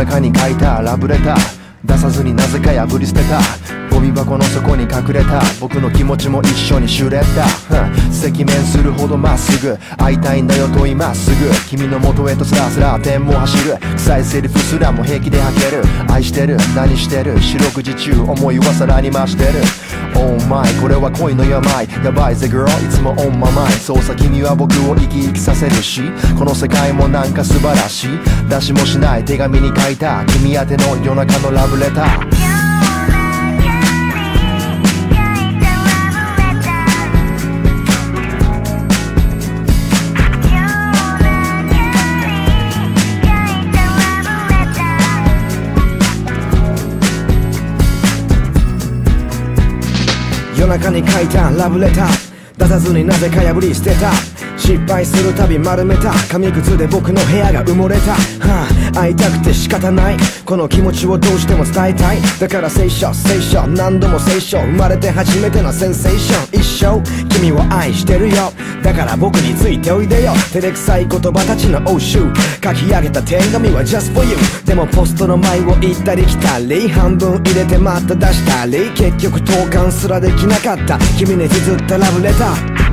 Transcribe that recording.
中に書いたラブレター、出さずになぜか破り捨てたゴミ箱の底に隠れた僕の気持ちも一緒にシュレッダー、赤面するほどまっすぐ会いたいんだよと今すぐ君の元へとスラスラペンも走る臭いセリフすらも平気で吐ける愛してる何してる四六時中思いはさらに増してる Oh my これは恋の病やばいぜ girl いつも on my mind そうさ君は僕を生き生きさせるしこの世界もなんか素晴らしい出しもしない手紙に書いた君宛ての夜中のラブレター夜中に書いたラブレター出さずになぜか破り捨てた失敗するたび丸めた紙くずで僕の部屋が埋もれた、会いたくて仕方ないこの気持ちをどうしても伝えたいだから聖書聖書何度も聖書生まれて初めてのセンセーション一生君を愛してるよだから僕についておいでよ照れくさい言葉たちの応酬書き上げた手紙は just for you でもポストの前を行ったり来たり半分入れてまた出したり結局投函すらできなかった君に綴ったラブレター